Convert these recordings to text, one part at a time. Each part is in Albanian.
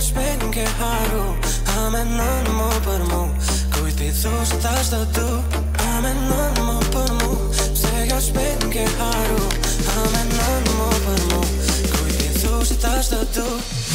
shpejt m'ke haru, a menon mu për mu. Kujt pi thu se tash do du, a menon mu për mu. Pse jo shpejt m'ke haru, a menon mu për mu. Kujt pi thu se tash do du.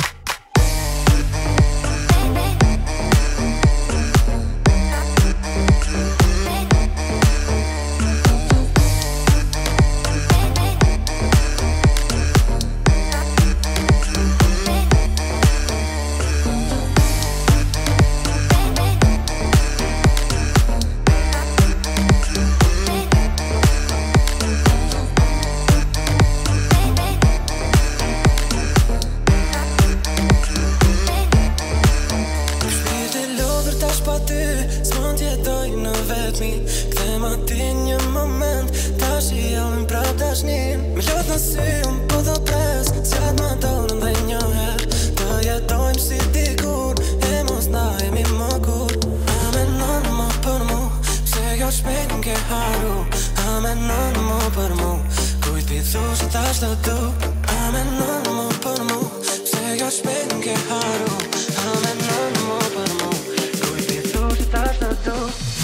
S'mon t'jetoj në vetmi, kthe ma ti një moment. Tash I jam prap dashnin. Me lot në sy unë po do pres, s'jat ma donën dhe një her. Të jetojmë si dikur, e mos na jemi më kur. A menon më për mu, pse jo shpejt m'ke haru. A menon më për mu, kujt pi thu se tash do du. A menon më për mu, pse jo shpejt m'ke haru. A menon më për mu, tash do du.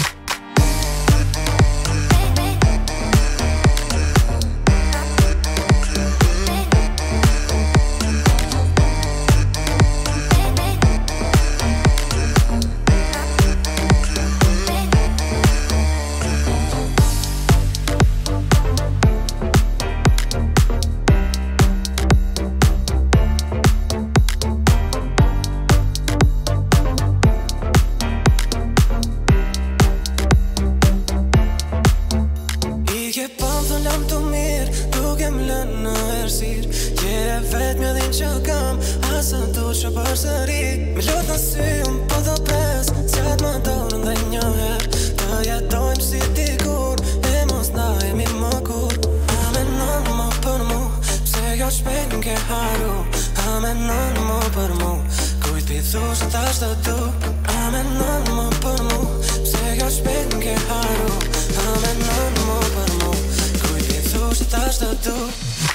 Lam të mirë, duke m'lënë në ersir. Je vet mjë din që kam, asa du që përsëri. Me lot në sy unë po do pres, s'jat ma donën dhe një her. Të jetojmë si dikur, e mos na jemi më kur. A menon më për mu, pse jo shpejt m'ke haru. A menon më për mu, kujt pi thu se tash do du. A menon më për mu, pse jo shpejt m'ke haru. A menon më për mu, tash do du.